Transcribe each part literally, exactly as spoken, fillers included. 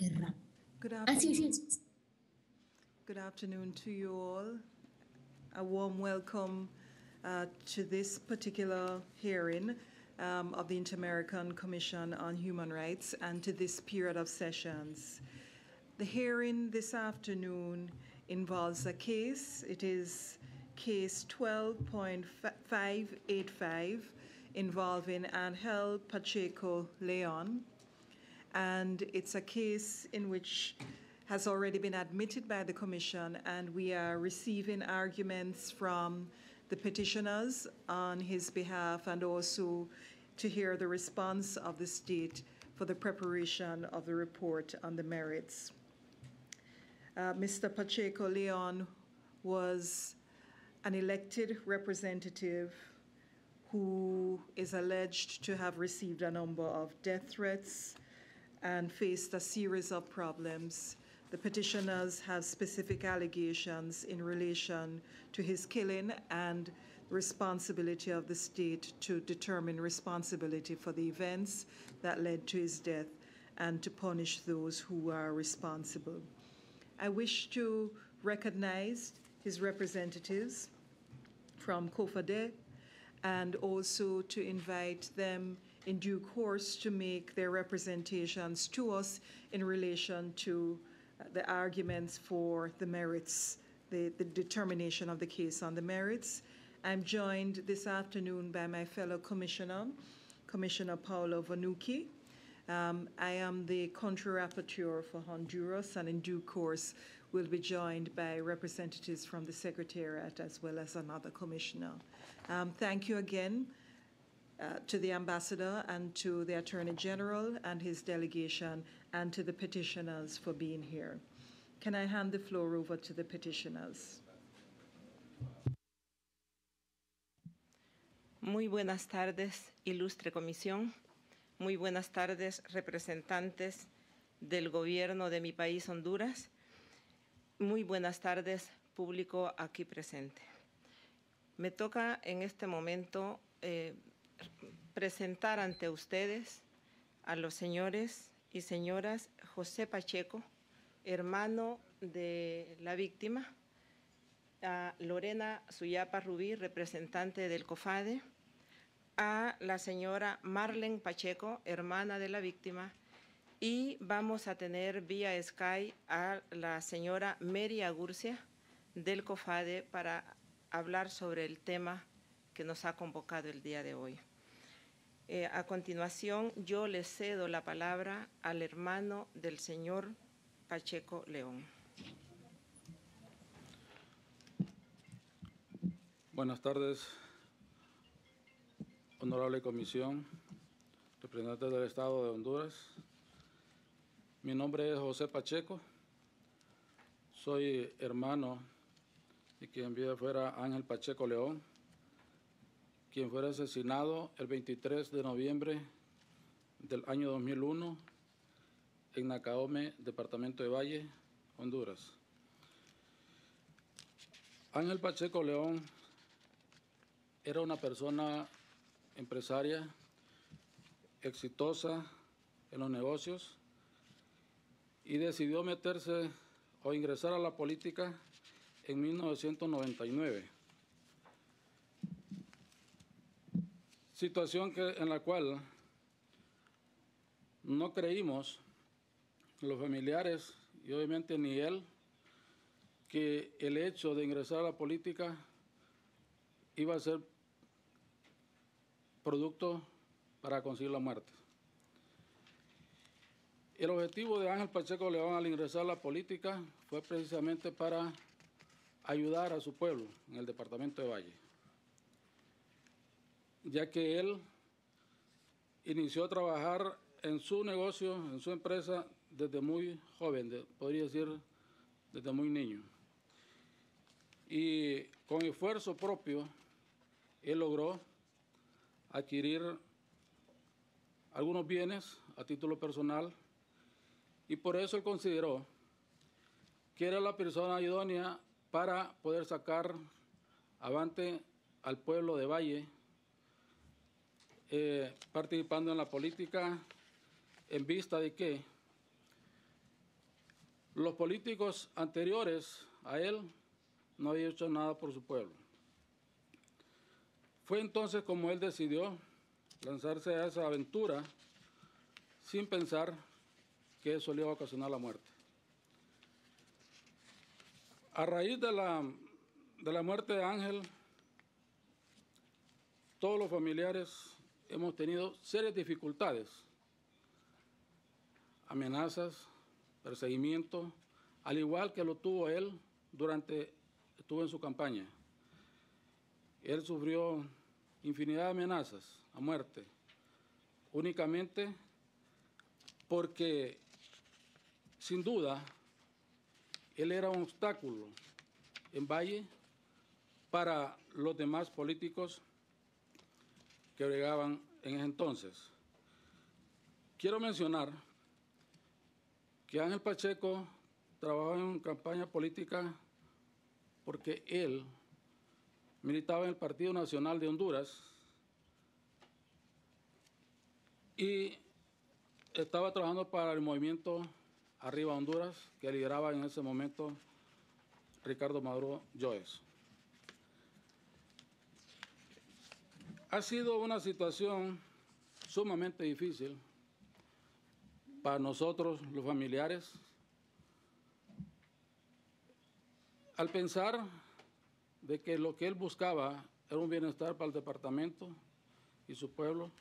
Qué raro. Good Ah, sí, sí, afternoon. sí. Good afternoon to you all. A warm welcome uh, to this particular hearing um, of the Inter-American Commission on Human Rights and to this period of sessions. The hearing this afternoon involves a case. It is case twelve point five eight five involving Angel Pacheco Leon. And it's a case in which has already been admitted by the Commission, and we are receiving arguments from the petitioners on his behalf and also to hear the response of the state for the preparation of the report on the merits. Uh, Mister Pacheco Leon was an elected representative who is alleged to have received a number of death threats and faced a series of problems. The petitioners have specific allegations in relation to his killing and the responsibility of the state to determine responsibility for the events that led to his death and to punish those who are responsible. I wish to recognize his representatives from COFADE and also to invite them in due course to make their representations to us in relation to the arguments for the merits, the, the determination of the case on the merits. I'm joined this afternoon by my fellow commissioner, Commissioner Paolo Vanucci. Um, I am the country rapporteur for Honduras, and in due course will be joined by representatives from the Secretariat as well as another commissioner. Um, thank you again uh, to the Ambassador and to the Attorney General and his delegation and to the petitioners for being here. Can I hand the floor over to the petitioners? Muy buenas tardes, ilustre comisión. Muy buenas tardes, representantes del gobierno de mi país, Honduras. Muy buenas tardes, público aquí presente. Me toca en este momento eh, presentar ante ustedes a los señores y señoras José Pacheco, hermano de la víctima, a Lorena Suyapa Rubí, representante del COFADE, a la señora Marlene Pacheco, hermana de la víctima, y vamos a tener vía Skype a la señora Mary Agurcia del COFADE para hablar sobre el tema que nos ha convocado el día de hoy. Eh, a continuación, yo le cedo la palabra al hermano del señor Pacheco León. Buenas tardes, honorable comisión, representantes del Estado de Honduras. Mi nombre es José Pacheco, soy hermano de quien vida fuera Ángel Pacheco León, quien fuera asesinado el veintitrés de noviembre del año dos mil uno en Nacaome, departamento de Valle, Honduras. Ángel Pacheco León era una persona empresaria exitosa en los negocios y decidió meterse o ingresar a la política en mil novecientos noventa y nueve. Situación que, en la cual no creímos los familiares y obviamente ni él que el hecho de ingresar a la política iba a ser producto para conseguir la muerte. El objetivo de Ángel Pacheco León al ingresar a la política fue precisamente para ayudar a su pueblo en el departamento de Valle, ya que él inició a trabajar en su negocio, en su empresa, desde muy joven, de, podría decir desde muy niño. Y con esfuerzo propio, él logró adquirir algunos bienes a título personal y por eso él consideró que era la persona idónea para poder sacar avante al pueblo de Valle, eh, participando en la política en vista de que Los políticos anteriores a él no habían hecho nada por su pueblo. Fue entonces como él decidió lanzarse a esa aventura sin pensar que eso le iba a ocasionar la muerte. A raíz de la, de la muerte de Ángel, todos los familiares hemos tenido serias dificultades, amenazas, perseguimiento, al igual que lo tuvo él durante, estuvo en su campaña. Él sufrió infinidad de amenazas a muerte, únicamente porque, sin duda, él era un obstáculo en Valle para los demás políticos que bregaban en ese entonces. Quiero mencionar que Ángel Pacheco trabajó en campaña política porque él militaba en el Partido Nacional de Honduras y estaba trabajando para el movimiento Arriba Honduras, que lideraba en ese momento Ricardo Maduro Joes. Ha sido una situación sumamente difícil para nosotros, los familiares, al pensar de que lo que él buscaba era un bienestar para el departamento y su pueblo,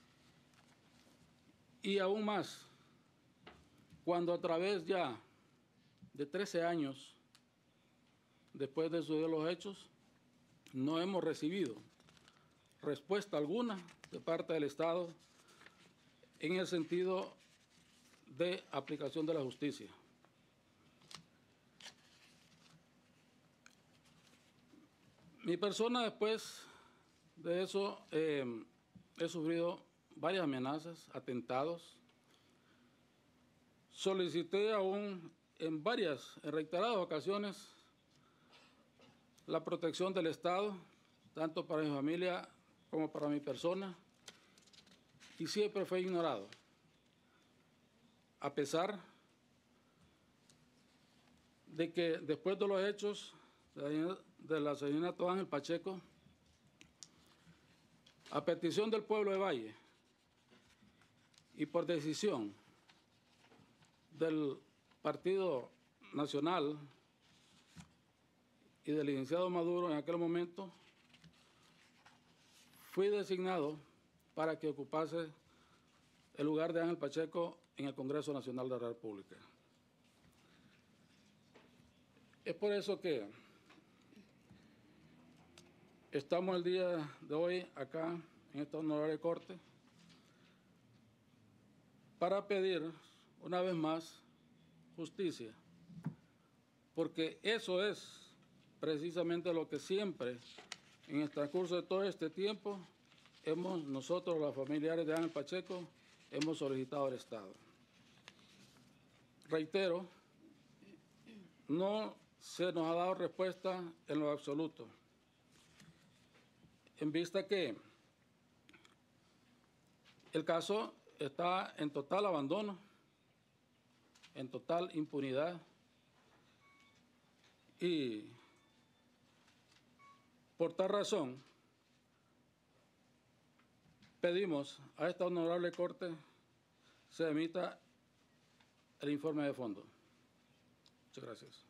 y aún más, cuando a través ya de trece años después de suceder los hechos, no hemos recibido respuesta alguna de parte del Estado en el sentido de aplicación de la justicia. Mi persona, después de eso, eh, he sufrido varias amenazas, atentados. Solicité aún en varias, en reiteradas ocasiones, la protección del Estado, tanto para mi familia como para mi persona, y siempre fue ignorado. A pesar de que después de los hechos del asesinato de Ángel Pacheco, a petición del pueblo de Valle y por decisión del Partido Nacional y del licenciado Maduro en aquel momento, fui designado para que ocupase el lugar de Ángel Pacheco en el Congreso Nacional de la República. Es por eso que estamos el día de hoy acá en esta honorable corte para pedir una vez más justicia, porque eso es precisamente lo que siempre en el transcurso de todo este tiempo hemos nosotros, los familiares de Ángel Pacheco, hemos solicitado al Estado. Reitero, no se nos ha dado respuesta en lo absoluto, en vista que el caso está en total abandono, en total impunidad, y por tal razón pedimos a esta honorable Corte se emita el informe de fondo. Muchas gracias.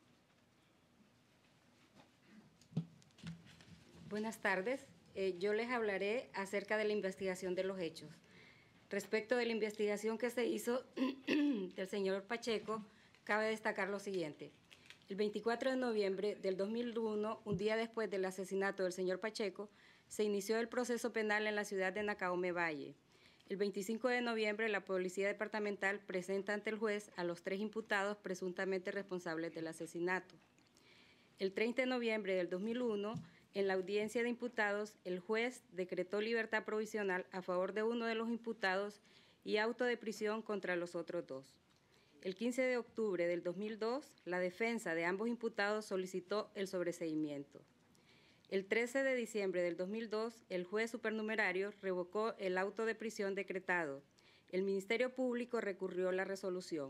Buenas tardes. Eh, yo les hablaré acerca de la investigación de los hechos. Respecto de la investigación que se hizo del señor Pacheco, cabe destacar lo siguiente. El veinticuatro de noviembre del dos mil uno, un día después del asesinato del señor Pacheco, se inició el proceso penal en la ciudad de Nacaome Valle. El veinticinco de noviembre, la Policía Departamental presenta ante el juez a los tres imputados presuntamente responsables del asesinato. El treinta de noviembre del dos mil uno, en la audiencia de imputados, el juez decretó libertad provisional a favor de uno de los imputados y auto de prisión contra los otros dos. El quince de octubre del dos mil dos, la defensa de ambos imputados solicitó el sobreseimiento. El trece de diciembre del dos mil dos, el juez supernumerario revocó el auto de prisión decretado. El Ministerio Público recurrió la resolución.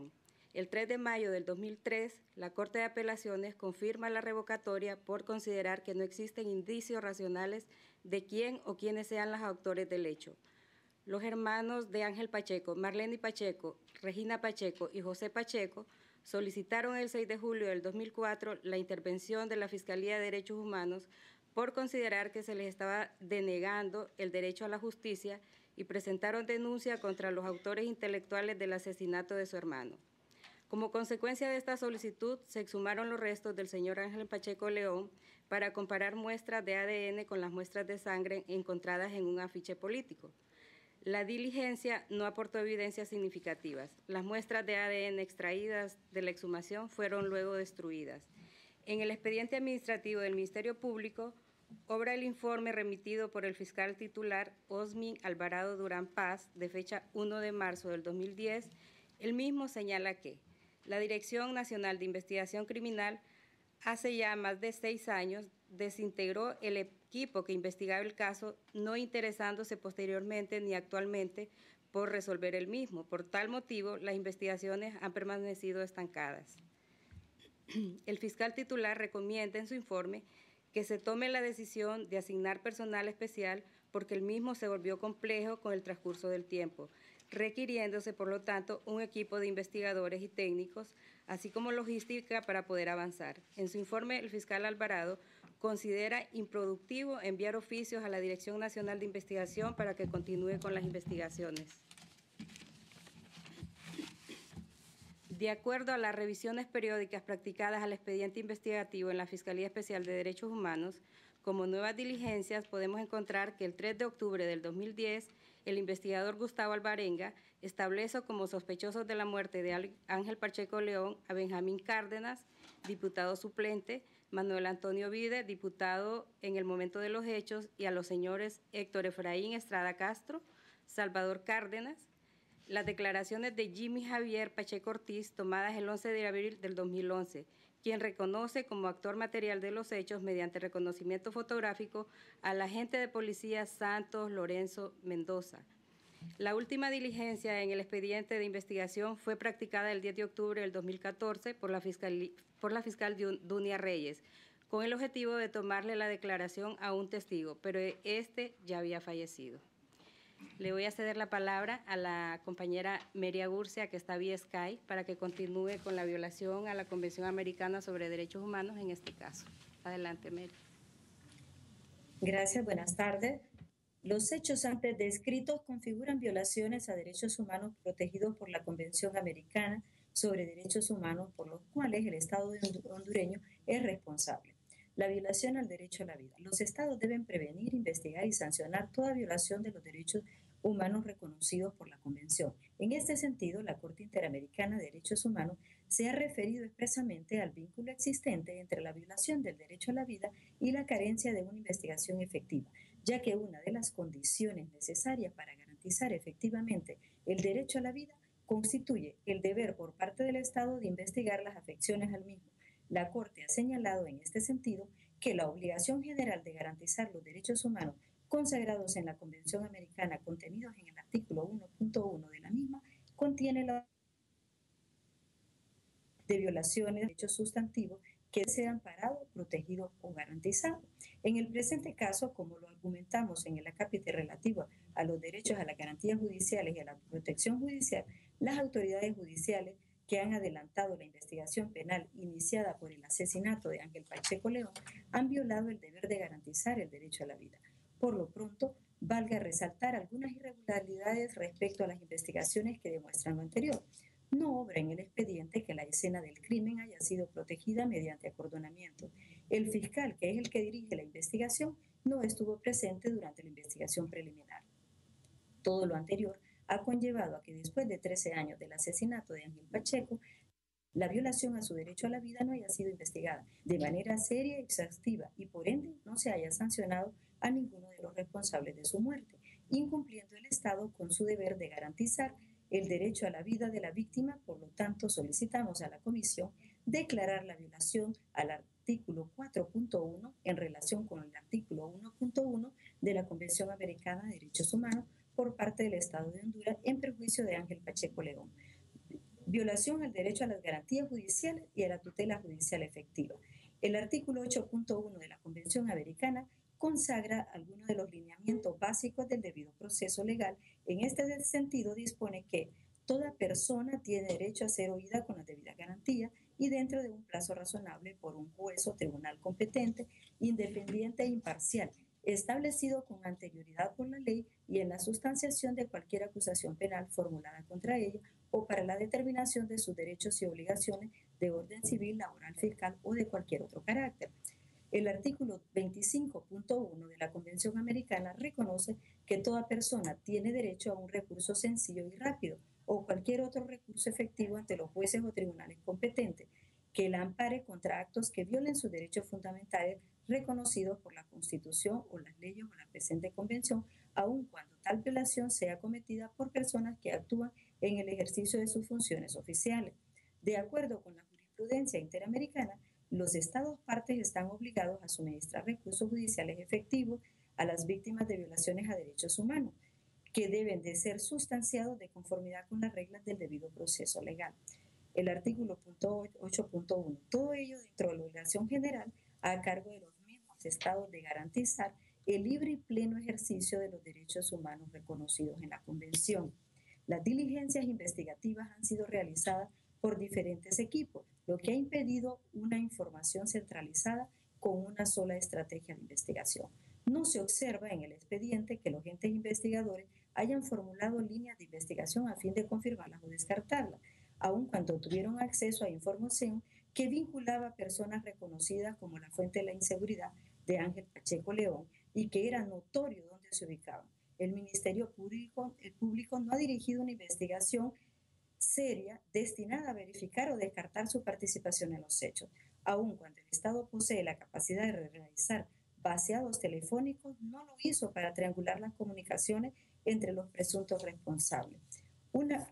El tres de mayo del dos mil tres, la Corte de Apelaciones confirma la revocatoria por considerar que no existen indicios racionales de quién o quiénes sean los autores del hecho. Los hermanos de Ángel Pacheco, Marlene Pacheco, Regina Pacheco y José Pacheco solicitaron el seis de julio del dos mil cuatro la intervención de la Fiscalía de Derechos Humanos por considerar que se les estaba denegando el derecho a la justicia y presentaron denuncia contra los autores intelectuales del asesinato de su hermano. Como consecuencia de esta solicitud, se exhumaron los restos del señor Ángel Pacheco León para comparar muestras de A D N con las muestras de sangre encontradas en un afiche político. La diligencia no aportó evidencias significativas. Las muestras de A D N extraídas de la exhumación fueron luego destruidas. En el expediente administrativo del Ministerio Público, obra el informe remitido por el fiscal titular Osmin Alvarado Durán Paz, de fecha primero de marzo del dos mil diez. El mismo señala que la Dirección Nacional de Investigación Criminal hace ya más de seis años desintegró el equipo que investigaba el caso, no interesándose posteriormente ni actualmente por resolver el mismo. Por tal motivo, las investigaciones han permanecido estancadas. El fiscal titular recomienda en su informe que se tome la decisión de asignar personal especial porque el mismo se volvió complejo con el transcurso del tiempo, requiriéndose, por lo tanto, un equipo de investigadores y técnicos, así como logística para poder avanzar. En su informe, el fiscal Alvarado considera improductivo enviar oficios a la Dirección Nacional de Investigación para que continúe con las investigaciones. De acuerdo a las revisiones periódicas practicadas al expediente investigativo en la Fiscalía Especial de Derechos Humanos, como nuevas diligencias podemos encontrar que el tres de octubre del dos mil diez, el investigador Gustavo Alvarenga establece como sospechosos de la muerte de Ángel Pacheco León a Benjamín Cárdenas, diputado suplente, Manuel Antonio Vide, diputado en el momento de los hechos, y a los señores Héctor Efraín Estrada Castro, Salvador Cárdenas. Las declaraciones de Jimmy Javier Pacheco Ortiz, tomadas el once de abril del dos mil once, quien reconoce como actor material de los hechos mediante reconocimiento fotográfico al agente de policía Santos Lorenzo Mendoza. La última diligencia en el expediente de investigación fue practicada el diez de octubre del dos mil catorce por la fiscal, por la fiscal Dunia Reyes, con el objetivo de tomarle la declaración a un testigo, pero este ya había fallecido. Le voy a ceder la palabra a la compañera Meria Gurcia, que está vía Skype, para que continúe con la violación a la Convención Americana sobre Derechos Humanos en este caso. Adelante, Meria. Gracias, buenas tardes. Los hechos antes descritos configuran violaciones a derechos humanos protegidos por la Convención Americana sobre Derechos Humanos, por los cuales el Estado hondureño es responsable. La violación al derecho a la vida. Los estados deben prevenir, investigar y sancionar toda violación de los derechos humanos reconocidos por la Convención. En este sentido, la Corte Interamericana de Derechos Humanos se ha referido expresamente al vínculo existente entre la violación del derecho a la vida y la carencia de una investigación efectiva, ya que una de las condiciones necesarias para garantizar efectivamente el derecho a la vida constituye el deber por parte del Estado de investigar las afecciones al mismo. La Corte ha señalado en este sentido que la obligación general de garantizar los derechos humanos consagrados en la Convención Americana, contenidos en el artículo uno punto uno de la misma, contiene la de violaciones de derechos sustantivos que sean amparados, protegidos o garantizados. En el presente caso, como lo argumentamos en el acápite relativo a los derechos a las garantías judiciales y a la protección judicial, las autoridades judiciales que han adelantado la investigación penal iniciada por el asesinato de Ángel Pacheco León han violado el deber de garantizar el derecho a la vida. Por lo pronto, valga resaltar algunas irregularidades respecto a las investigaciones que demuestran lo anterior. No obra en el expediente que la escena del crimen haya sido protegida mediante acordonamiento. El fiscal, que es el que dirige la investigación, no estuvo presente durante la investigación preliminar. Todo lo anterior ha conllevado a que después de trece años del asesinato de Ángel Pacheco, la violación a su derecho a la vida no haya sido investigada de manera seria y exhaustiva y por ende no se haya sancionado a ninguno de los responsables de su muerte, incumpliendo el Estado con su deber de garantizar el derecho a la vida de la víctima. Por lo tanto, solicitamos a la Comisión declarar la violación al artículo cuatro punto uno en relación con el artículo uno punto uno de la Convención Americana de Derechos Humanos por parte del Estado de Honduras en perjuicio de Ángel Pacheco León. Violación al derecho a las garantías judiciales y a la tutela judicial efectiva. El artículo ocho punto uno de la Convención Americana consagra algunos de los lineamientos básicos del debido proceso legal. En este sentido, dispone que toda persona tiene derecho a ser oída con la debida garantía y dentro de un plazo razonable por un juez o tribunal competente, independiente e imparcial, establecido con anterioridad por la ley y en la sustanciación de cualquier acusación penal formulada contra ella o para la determinación de sus derechos y obligaciones de orden civil, laboral, fiscal o de cualquier otro carácter. El artículo veinticinco punto uno de la Convención Americana reconoce que toda persona tiene derecho a un recurso sencillo y rápido o cualquier otro recurso efectivo ante los jueces o tribunales competentes que la ampare contra actos que violen sus derechos fundamentales reconocidos por la Constitución o las leyes o la presente Convención, aun cuando tal violación sea cometida por personas que actúan en el ejercicio de sus funciones oficiales. De acuerdo con la jurisprudencia interamericana, los Estados partes están obligados a suministrar recursos judiciales efectivos a las víctimas de violaciones a derechos humanos, que deben de ser sustanciados de conformidad con las reglas del debido proceso legal. El artículo ocho punto uno. Todo ello dentro de la obligación general a cargo de los mismos estados de garantizar el libre y pleno ejercicio de los derechos humanos reconocidos en la Convención. Las diligencias investigativas han sido realizadas por diferentes equipos, lo que ha impedido una información centralizada con una sola estrategia de investigación. No se observa en el expediente que los entes investigadores hayan formulado líneas de investigación a fin de confirmarlas o descartarlas, aun cuando tuvieron acceso a información que vinculaba a personas reconocidas como la fuente de la inseguridad de Ángel Pacheco León y que era notorio dónde se ubicaban. El Ministerio Público, el público no ha dirigido una investigación seria destinada a verificar o descartar su participación en los hechos. Aun cuando el Estado posee la capacidad de realizar vaciados telefónicos, no lo hizo para triangular las comunicaciones entre los presuntos responsables. Una,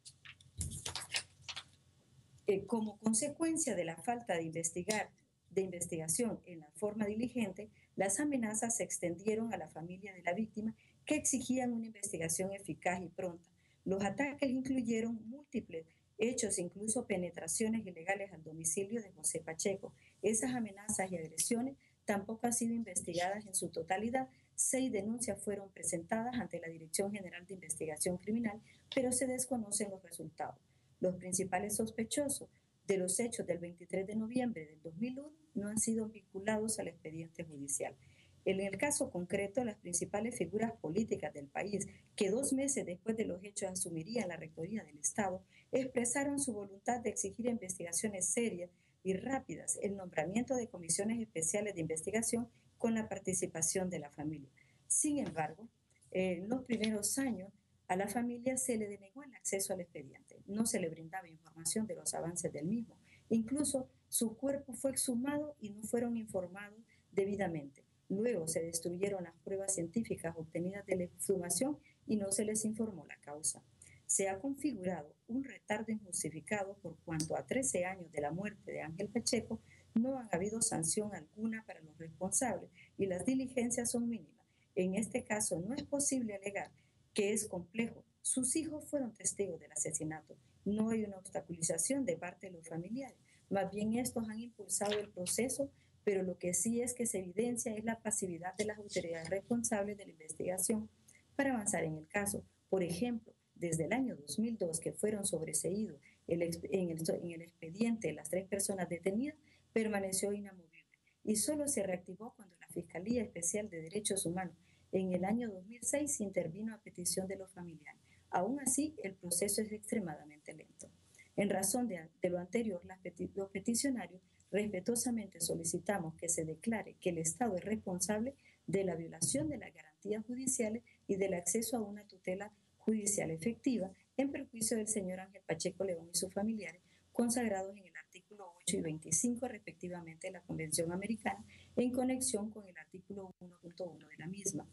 eh, como consecuencia de la falta de investigar, de investigación en la forma diligente, las amenazas se extendieron a la familia de la víctima que exigían una investigación eficaz y pronta. Los ataques incluyeron múltiples hechos, incluso penetraciones ilegales al domicilio de José Pacheco. Esas amenazas y agresiones tampoco han sido investigadas en su totalidad. Seis denuncias fueron presentadas ante la Dirección General de Investigación Criminal, pero se desconocen los resultados. Los principales sospechosos de los hechos del veintitrés de noviembre del dos mil uno no han sido vinculados al expediente judicial. En el caso concreto, las principales figuras políticas del país, que dos meses después de los hechos asumirían la rectoría del Estado, expresaron su voluntad de exigir investigaciones serias y rápidas, el nombramiento de comisiones especiales de investigación con la participación de la familia. Sin embargo, en los primeros años, a la familia se le denegó el acceso al expediente, no se le brindaba información de los avances del mismo. Incluso su cuerpo fue exhumado y no fueron informados debidamente. Luego se destruyeron las pruebas científicas obtenidas de la exhumación y no se les informó la causa. Se ha configurado un retardo injustificado por cuanto a trece años de la muerte de Ángel Pacheco no ha habido sanción alguna para los responsables y las diligencias son mínimas. En este caso no es posible alegar que es complejo. Sus hijos fueron testigos del asesinato. No hay una obstaculización de parte de los familiares. Más bien estos han impulsado el proceso, pero lo que sí es que se evidencia es la pasividad de las autoridades responsables de la investigación para avanzar en el caso. Por ejemplo, desde el año dos mil dos, que fueron sobreseídos el, en, el, en el expediente de las tres personas detenidas, permaneció inamovible y solo se reactivó cuando la Fiscalía Especial de Derechos Humanos en el año dos mil seis intervino a petición de los familiares. Aún así, el proceso es extremadamente lento. En razón de, de lo anterior, las peti los peticionarios respetuosamente solicitamos que se declare que el Estado es responsable de la violación de las garantías judiciales y del acceso a una tutela judicial efectiva en perjuicio del señor Ángel Pacheco León y sus familiares, consagrados en el artículo ocho y veinticinco respectivamente de la Convención Americana, en conexión con el artículo uno punto uno de la misma.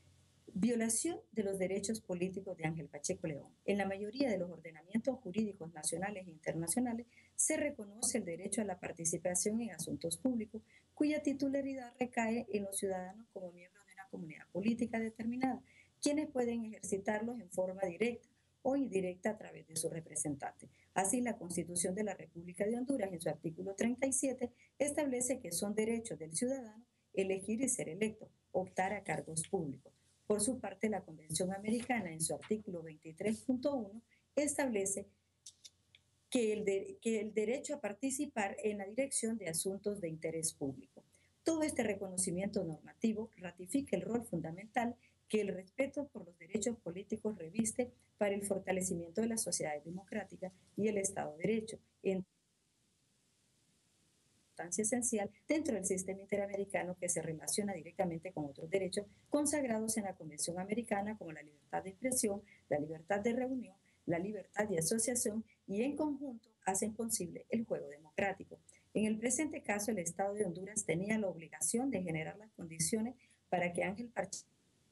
Violación de los derechos políticos de Ángel Pacheco León. En la mayoría de los ordenamientos jurídicos nacionales e internacionales se reconoce el derecho a la participación en asuntos públicos, cuya titularidad recae en los ciudadanos como miembros de una comunidad política determinada, quienes pueden ejercitarlos en forma directa o indirecta a través de su representante. Así, la Constitución de la República de Honduras, en su artículo treinta y siete, establece que son derechos del ciudadano elegir y ser electo, optar a cargos públicos. Por su parte, la Convención Americana, en su artículo veintitrés punto uno, establece que el, de, que el derecho a participar en la dirección de asuntos de interés público. Todo este reconocimiento normativo ratifica el rol fundamental que el respeto por los derechos políticos reviste para el fortalecimiento de las sociedades democráticas y el Estado de Derecho, en importancia esencial dentro del sistema interamericano que se relaciona directamente con otros derechos consagrados en la Convención Americana, como la libertad de expresión, la libertad de reunión, la libertad de asociación, y en conjunto hacen posible el juego democrático. En el presente caso, el Estado de Honduras tenía la obligación de generar las condiciones para que Ángel Pacheco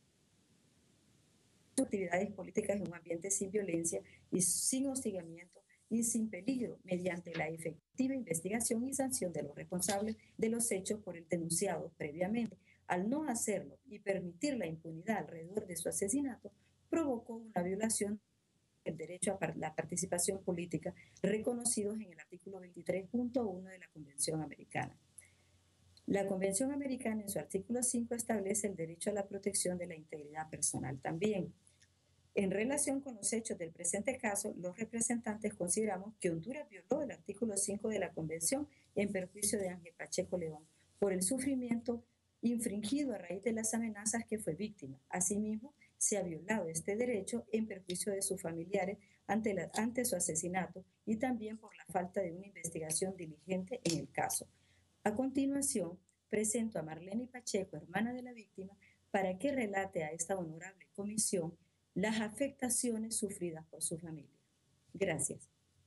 actividades políticas en un ambiente sin violencia y sin hostigamiento y sin peligro, mediante la efectiva investigación y sanción de los responsables de los hechos por el denunciado previamente. Al no hacerlo y permitir la impunidad alrededor de su asesinato, provocó una violación del derecho a la participación política reconocidos en el artículo veintitrés punto uno de la Convención Americana. La Convención Americana, en su artículo cinco, establece el derecho a la protección de la integridad personal también. En relación con los hechos del presente caso, los representantes consideramos que Honduras violó el artículo cinco de la Convención en perjuicio de Ángel Pacheco León por el sufrimiento infringido a raíz de las amenazas que fue víctima. Asimismo, se ha violado este derecho en perjuicio de sus familiares ante, la, ante su asesinato y también por la falta de una investigación diligente en el caso. A continuación, presento a Marlene Pacheco, hermana de la víctima, para que relate a esta honorable comisión las afectaciones sufridas por su familia. Gracias.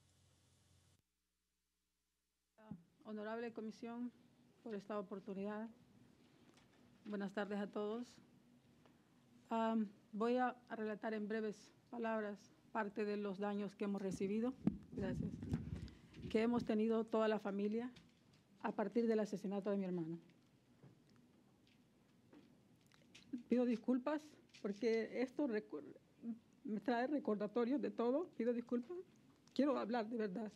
Honorable comisión, por esta oportunidad. Buenas tardes a todos. Um, voy a, a relatar en breves palabras parte de los daños que hemos recibido, gracias, que hemos tenido toda la familia a partir del asesinato de mi hermano. Pido disculpas porque esto me trae recordatorios de todo. Pido disculpas. Quiero hablar de verdad.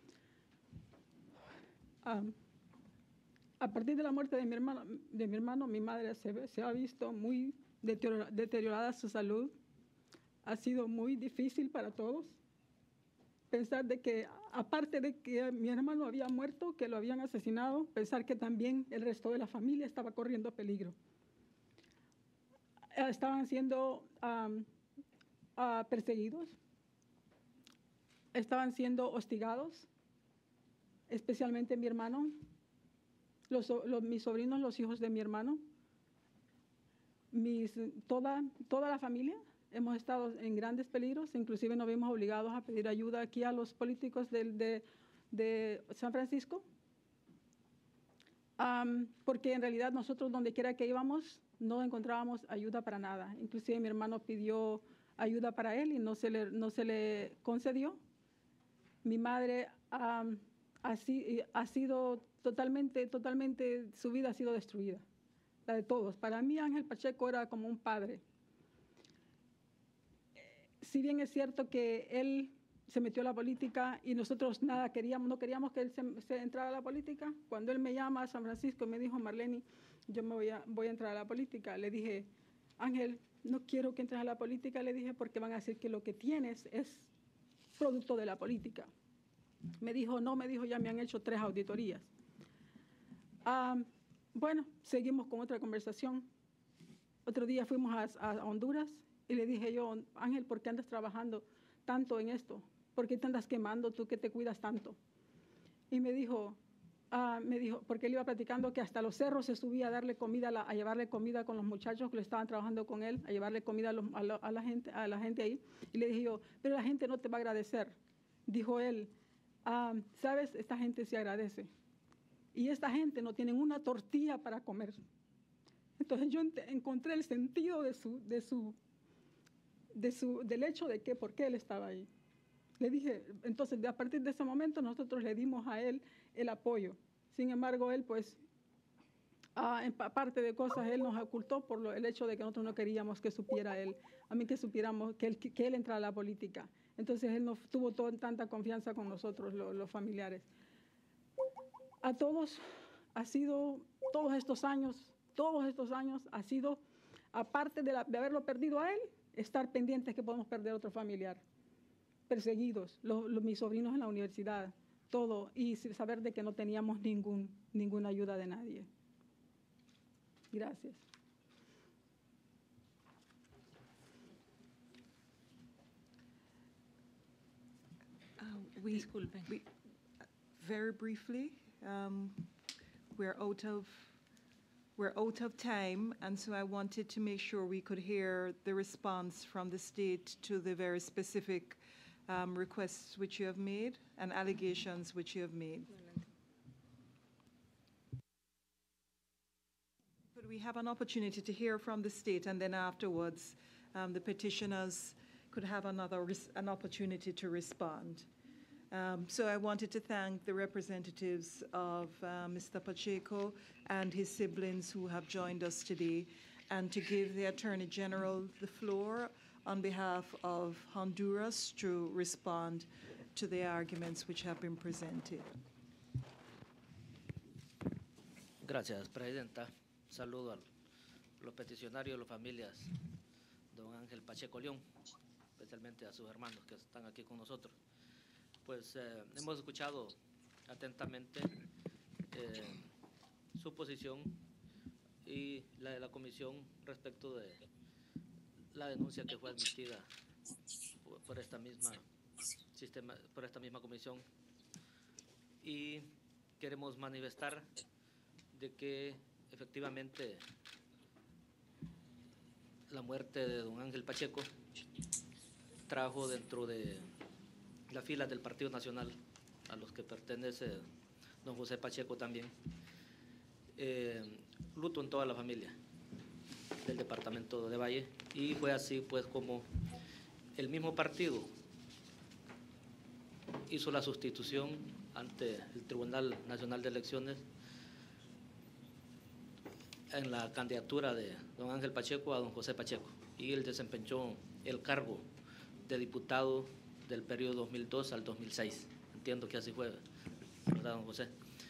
Um, a partir de la muerte de mi hermano, de mi, hermano, mi madre se, se ha visto muy deteriorada, deteriorada su salud. Ha sido muy difícil para todos pensar de que, aparte de que mi hermano había muerto, que lo habían asesinado, pensar que también el resto de la familia estaba corriendo peligro. Estaban siendo um, uh, perseguidos, estaban siendo hostigados, especialmente mi hermano, los, los, mis sobrinos, los hijos de mi hermano, mis, toda, toda la familia. Hemos estado en grandes peligros, inclusive nos vimos obligados a pedir ayuda aquí a los políticos de, de, de San Francisco, um, porque en realidad nosotros donde quiera que íbamos no encontrábamos ayuda para nada. Inclusive mi hermano pidió ayuda para él y no se le, no se le concedió. Mi madre um, ha, ha sido totalmente, totalmente, su vida ha sido destruida, la de todos. Para mí Ángel Pacheco era como un padre. Si bien es cierto que él se metió a la política y nosotros nada queríamos, no queríamos que él se, se entrara a la política, cuando él me llama a San Francisco y me dijo, Marlene, yo me voy a, voy a entrar a la política, le dije, Ángel, no quiero que entres a la política, le dije, porque van a decir que lo que tienes es producto de la política. Me dijo, no, me dijo, ya me han hecho tres auditorías. Um, bueno, seguimos con otra conversación. Otro día fuimos a, a Honduras y le dije yo, Ángel, ¿por qué andas trabajando tanto en esto? ¿Por qué te andas quemando tú que te cuidas tanto? Y me dijo, uh, me dijo, porque él iba platicando que hasta los cerros se subía a darle comida, a, la, a llevarle comida con los muchachos que le estaban trabajando con él, a llevarle comida a, los, a, la, a, la gente, a la gente ahí. Y le dije yo, pero la gente no te va a agradecer. Dijo él, uh, ¿sabes? Esta gente se agradece. Y esta gente no tiene una tortilla para comer. Entonces yo encontré el sentido de su, de su, de su, del hecho de que, por qué él estaba ahí. Le dije, entonces a partir de ese momento nosotros le dimos a él el apoyo. Sin embargo, él pues, uh, en parte de cosas, él nos ocultó por lo, el hecho de que nosotros no queríamos que supiera él, a mí que supiéramos que él, que él entrara a la política. Entonces él no tuvo todo, tanta confianza con nosotros, lo, los familiares. A todos ha sido, todos estos años, todos estos años ha sido, aparte de, la, de haberlo perdido a él, estar pendientes que podemos perder a otro familiar. Perseguidos, los, los, mis sobrinos en la universidad, todo, y saber de que no teníamos ningún, ninguna ayuda de nadie. Gracias. Uh, we, Disculpen. we, very briefly, um, we're out of we're out of time, and so I wanted to make sure we could hear the response from the state to the very specific um, requests which you have made and allegations which you have made. Could we have an opportunity to hear from the state, and then afterwards um, the petitioners could have another res an opportunity to respond. Um, so I wanted to thank the representatives of uh, Mister Pacheco and his siblings who have joined us today, and to give the Attorney General the floor on behalf of Honduras to respond to the arguments which have been presented. Gracias, Presidenta. Saludo a los peticionarios, a las familias, don Ángel Pacheco León, especialmente a sus hermanos que están aquí con nosotros. Pues eh, hemos escuchado atentamente eh, su posición y la de la comisión respecto de la denuncia que fue admitida por, por esta misma sistema, por esta misma comisión, y queremos manifestar de que efectivamente la muerte de don Ángel Pacheco trajo dentro de las filas del Partido Nacional, a los que pertenece don José Pacheco también, eh, luto en toda la familia del departamento de Valle, y fue así pues como el mismo partido hizo la sustitución ante el Tribunal Nacional de Elecciones en la candidatura de don Ángel Pacheco a don José Pacheco, y él desempeñó el cargo de diputado del periodo dos mil dos al dos mil seis. Entiendo que así fue, ¿verdad, don José?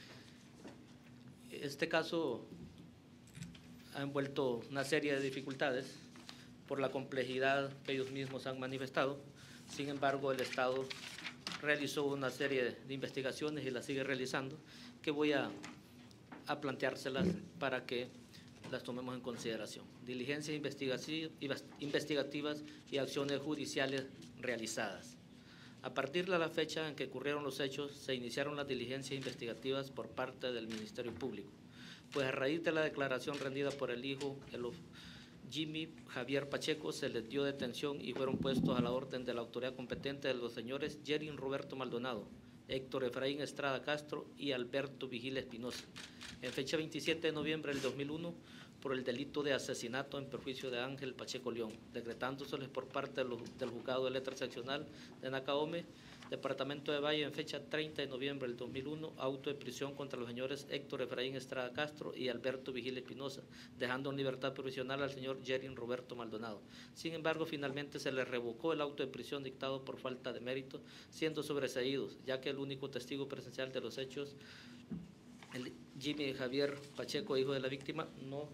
Este caso ha envuelto una serie de dificultades por la complejidad que ellos mismos han manifestado. Sin embargo, el Estado realizó una serie de investigaciones y las sigue realizando, que voy a, a planteárselas para que las tomemos en consideración. Diligencias investigativas y acciones judiciales realizadas. A partir de la fecha en que ocurrieron los hechos, se iniciaron las diligencias investigativas por parte del Ministerio Público, pues a raíz de la declaración rendida por el hijo, el Jimmy Javier Pacheco, se les dio detención y fueron puestos a la orden de la autoridad competente de los señores Jerin Roberto Maldonado, Héctor Efraín Estrada Castro y Alberto Vigil Espinosa, en fecha veintisiete de noviembre del dos mil uno, por el delito de asesinato en perjuicio de Ángel Pacheco León, decretándoseles por parte de los, del Juzgado de Letras Seccional de Nacaome, Departamento de Valle, en fecha treinta de noviembre del dos mil uno, auto de prisión contra los señores Héctor Efraín Estrada Castro y Alberto Vigil Espinosa, dejando en libertad provisional al señor Jerin Roberto Maldonado. Sin embargo, finalmente se les revocó el auto de prisión dictado por falta de mérito, siendo sobreseídos, ya que el único testigo presencial de los hechos, el Jimmy Javier Pacheco, hijo de la víctima, no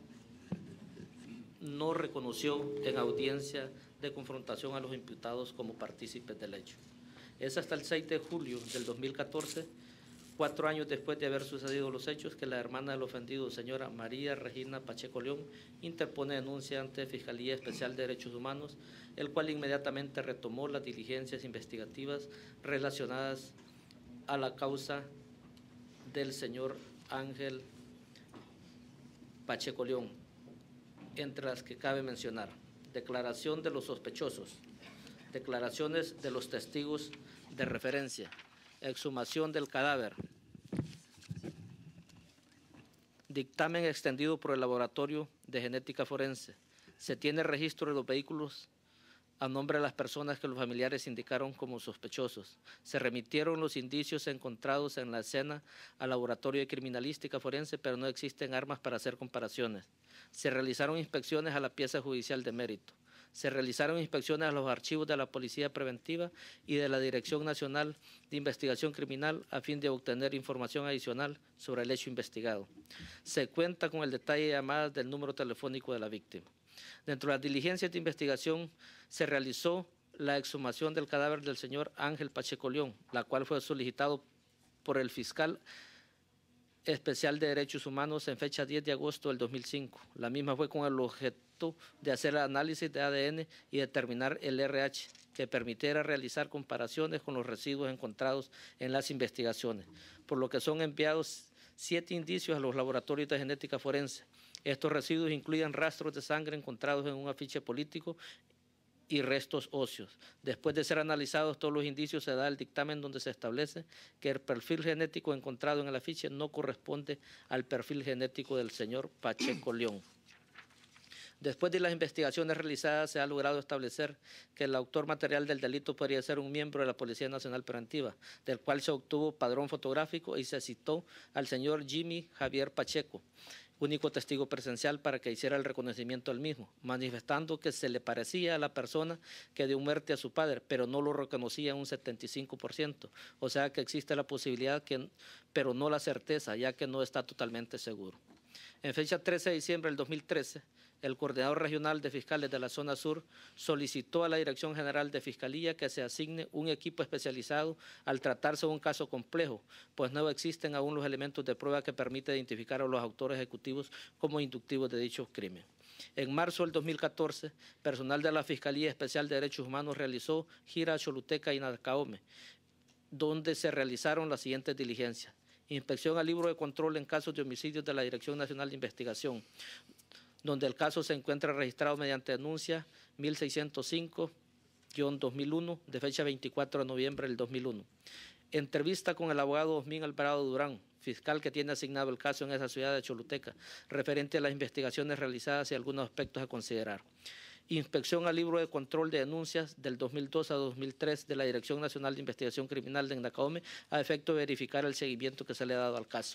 no reconoció en audiencia de confrontación a los imputados como partícipes del hecho. Es hasta el seis de julio del dos mil catorce, cuatro años después de haber sucedido los hechos, que la hermana del ofendido, señora María Regina Pacheco León, interpone denuncia ante Fiscalía Especial de Derechos Humanos, el cual inmediatamente retomó las diligencias investigativas relacionadas a la causa del señor Ángel Pacheco León, entre las que cabe mencionar: declaración de los sospechosos, declaraciones de los testigos de referencia, exhumación del cadáver, dictamen extendido por el Laboratorio de Genética Forense. Se tiene registro de los vehículos a nombre de las personas que los familiares indicaron como sospechosos. Se remitieron los indicios encontrados en la escena al Laboratorio de Criminalística Forense, pero no existen armas para hacer comparaciones. Se realizaron inspecciones a la pieza judicial de mérito. Se realizaron inspecciones a los archivos de la Policía Preventiva y de la Dirección Nacional de Investigación Criminal a fin de obtener información adicional sobre el hecho investigado. Se cuenta con el detalle de llamadas del número telefónico de la víctima. Dentro de las diligencias de investigación se realizó la exhumación del cadáver del señor Ángel Pacheco León, la cual fue solicitado por el fiscal especial de Derechos Humanos en fecha diez de agosto del dos mil cinco. La misma fue con el objeto de hacer el análisis de A D N y determinar el R H que permitiera realizar comparaciones con los residuos encontrados en las investigaciones, por lo que son enviados siete indicios a los laboratorios de genética forense. Estos residuos incluyen rastros de sangre encontrados en un afiche político y restos óseos. Después de ser analizados todos los indicios, se da el dictamen donde se establece que el perfil genético encontrado en el afiche no corresponde al perfil genético del señor Pacheco León. Después de las investigaciones realizadas, se ha logrado establecer que el autor material del delito podría ser un miembro de la Policía Nacional Preventiva, del cual se obtuvo padrón fotográfico y se citó al señor Jimmy Javier Pacheco, único testigo presencial, para que hiciera el reconocimiento del mismo, manifestando que se le parecía a la persona que dio muerte a su padre, pero no lo reconocía en un setenta y cinco por ciento. O sea que existe la posibilidad, que, pero no la certeza, ya que no está totalmente seguro. En fecha trece de diciembre del dos mil trece, el Coordinador Regional de Fiscales de la Zona Sur solicitó a la Dirección General de Fiscalía que se asigne un equipo especializado al tratarse de un caso complejo, pues no existen aún los elementos de prueba que permiten identificar a los autores ejecutivos como inductivos de dicho crimen. En marzo del dos mil catorce, personal de la Fiscalía Especial de Derechos Humanos realizó gira a Choluteca y Nacaome, donde se realizaron las siguientes diligencias. Inspección al libro de control en casos de homicidios de la Dirección Nacional de Investigación, donde el caso se encuentra registrado mediante denuncia mil seiscientos cinco guión dos mil uno de fecha veinticuatro de noviembre del dos mil uno. Entrevista con el abogado Osmín Alvarado Durán, fiscal que tiene asignado el caso en esa ciudad de Choluteca, referente a las investigaciones realizadas y algunos aspectos a considerar. Inspección al libro de control de denuncias del dos mil dos a dos mil tres de la Dirección Nacional de Investigación Criminal de Nacaome a efecto de verificar el seguimiento que se le ha dado al caso.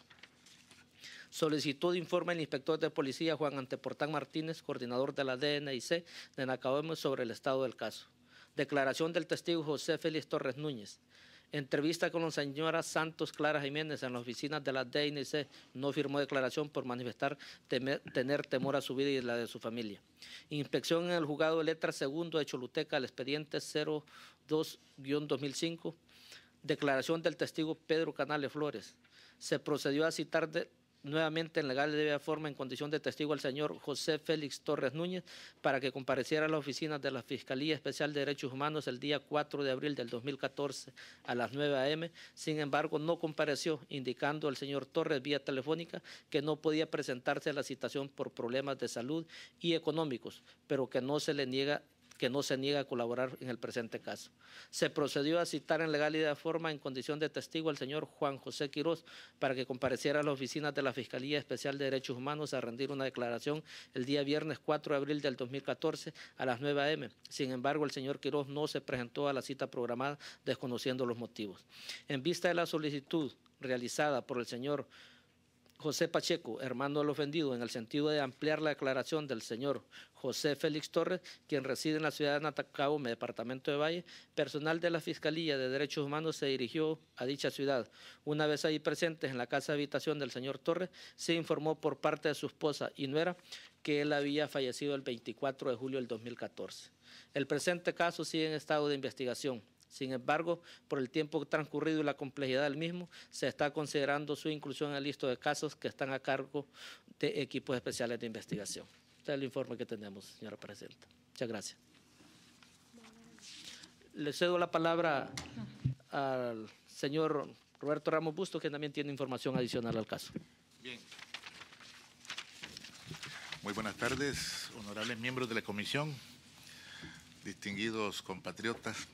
Solicitud de informe al inspector de policía Juan Anteportán Martínez, coordinador de la D N I C de Nacaome, sobre el estado del caso. Declaración del testigo José Félix Torres Núñez. Entrevista con la señora Santos Clara Jiménez en las oficinas de la D N I C. No firmó declaración por manifestar temer, tener temor a su vida y la de su familia. Inspección en el juzgado de letras segundo de Choluteca, al expediente cero dos guión dos mil cinco. Declaración del testigo Pedro Canales Flores. Se procedió a citar de, nuevamente en legal y debida forma en condición de testigo al señor José Félix Torres Núñez para que compareciera a las oficinas de la Fiscalía Especial de Derechos Humanos el día cuatro de abril del dos mil catorce a las nueve a eme Sin embargo, no compareció, indicando el señor Torres vía telefónica que no podía presentarse a la citación por problemas de salud y económicos, pero que no se le niega que no se niega a colaborar en el presente caso. Se procedió a citar en legal y de forma en condición de testigo al señor Juan José Quiroz para que compareciera a las oficinas de la Fiscalía Especial de Derechos Humanos a rendir una declaración el día viernes cuatro de abril del dos mil catorce a las nueve a eme Sin embargo, el señor Quiroz no se presentó a la cita programada, desconociendo los motivos. En vista de la solicitud realizada por el señor José Pacheco, hermano del ofendido, en el sentido de ampliar la declaración del señor José Félix Torres, quien reside en la ciudad de Nacaome, departamento de Valle, personal de la Fiscalía de Derechos Humanos se dirigió a dicha ciudad. Una vez ahí presentes en la casa de habitación del señor Torres, se informó por parte de su esposa y nuera que él había fallecido el veinticuatro de julio del dos mil catorce. El presente caso sigue en estado de investigación. Sin embargo, por el tiempo transcurrido y la complejidad del mismo, se está considerando su inclusión en el listado de casos que están a cargo de equipos especiales de investigación. Este es el informe que tenemos, señora Presidenta. Muchas gracias. Le cedo la palabra al señor Roberto Ramos Bustos, que también tiene información adicional al caso. Bien. Muy buenas tardes, honorables miembros de la comisión, distinguidos compatriotas.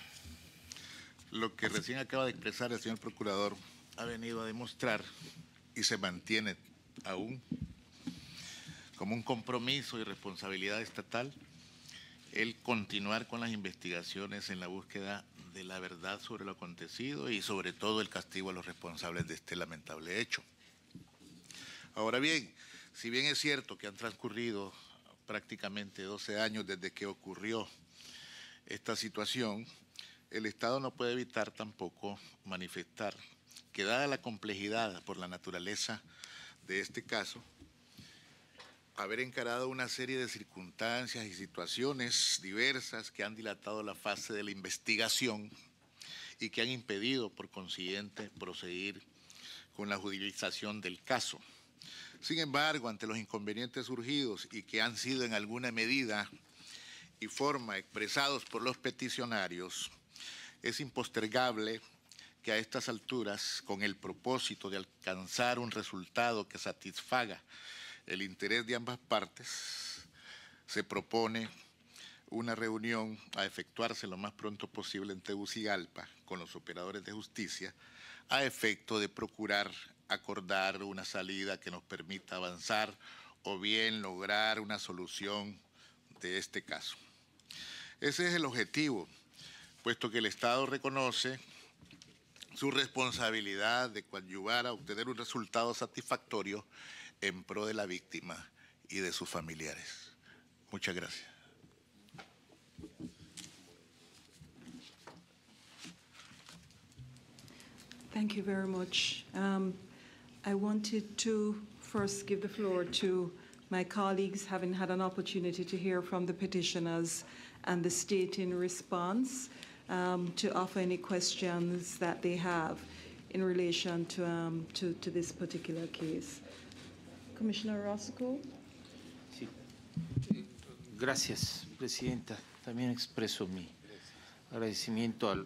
Lo que recién acaba de expresar el señor Procurador ha venido a demostrar y se mantiene aún como un compromiso y responsabilidad estatal el continuar con las investigaciones en la búsqueda de la verdad sobre lo acontecido y sobre todo el castigo a los responsables de este lamentable hecho. Ahora bien, si bien es cierto que han transcurrido prácticamente doce años desde que ocurrió esta situación, el Estado no puede evitar tampoco manifestar que dada la complejidad por la naturaleza de este caso, haber encarado una serie de circunstancias y situaciones diversas que han dilatado la fase de la investigación y que han impedido, por consiguiente, proseguir con la judicialización del caso. Sin embargo, ante los inconvenientes surgidos y que han sido en alguna medida y forma expresados por los peticionarios, es impostergable que a estas alturas, con el propósito de alcanzar un resultado que satisfaga el interés de ambas partes, se propone una reunión a efectuarse lo más pronto posible en Tegucigalpa con los operadores de justicia a efecto de procurar acordar una salida que nos permita avanzar o bien lograr una solución de este caso. Ese es el objetivo, puesto que el Estado reconoce su responsabilidad de coadyuvar a obtener un resultado satisfactorio en pro de la víctima y de sus familiares. Muchas gracias. Thank you very much. Um, I wanted to first give the floor to my colleagues, having had an opportunity to hear from the petitioners and the state in response, um, to offer any questions that they have in relation to, um, to, to this particular case. Commissioner Roscoe. Sí. Gracias, Presidenta. También expreso mi agradecimiento a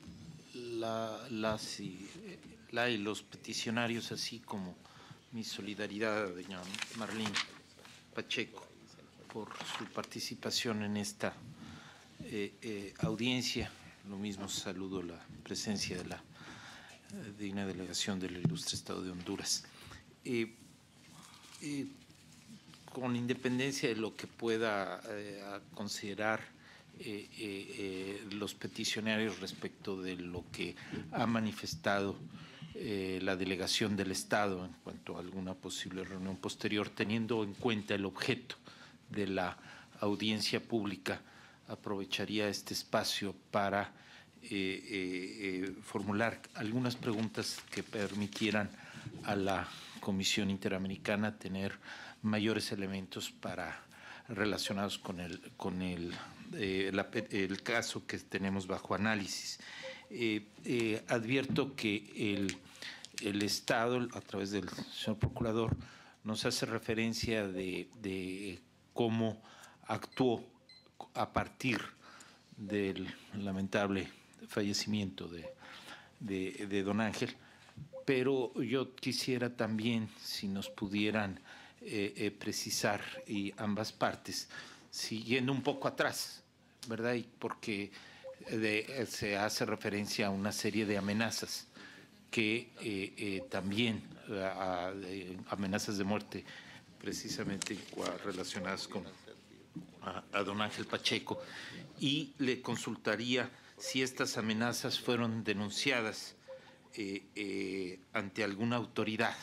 la, las y, la y los peticionarios, así como mi solidaridad a doña Marlene Pacheco por su participación en esta eh, eh, audiencia. Lo mismo saludo la presencia de la eh, digna delegación del ilustre Estado de Honduras. Eh, eh, con independencia de lo que pueda eh, considerar eh, eh, eh, los peticionarios respecto de lo que ha manifestado eh, la delegación del Estado en cuanto a alguna posible reunión posterior, teniendo en cuenta el objeto de la audiencia pública, aprovecharía este espacio para eh, eh, eh, formular algunas preguntas que permitieran a la Comisión Interamericana tener mayores elementos para relacionados con el con el, eh, la, el caso que tenemos bajo análisis. Eh, eh, advierto que el, el Estado, a través del señor Procurador, nos hace referencia de, de cómo actuó a partir del lamentable fallecimiento de, de, de don Ángel, pero yo quisiera también, si nos pudieran eh, eh, precisar y ambas partes, siguiendo un poco atrás, ¿verdad? Y porque de, se hace referencia a una serie de amenazas que eh, eh, también a, a, de amenazas de muerte, precisamente relacionadas con a, a don Ángel Pacheco, y le consultaría si estas amenazas fueron denunciadas eh, eh, ante alguna autoridad,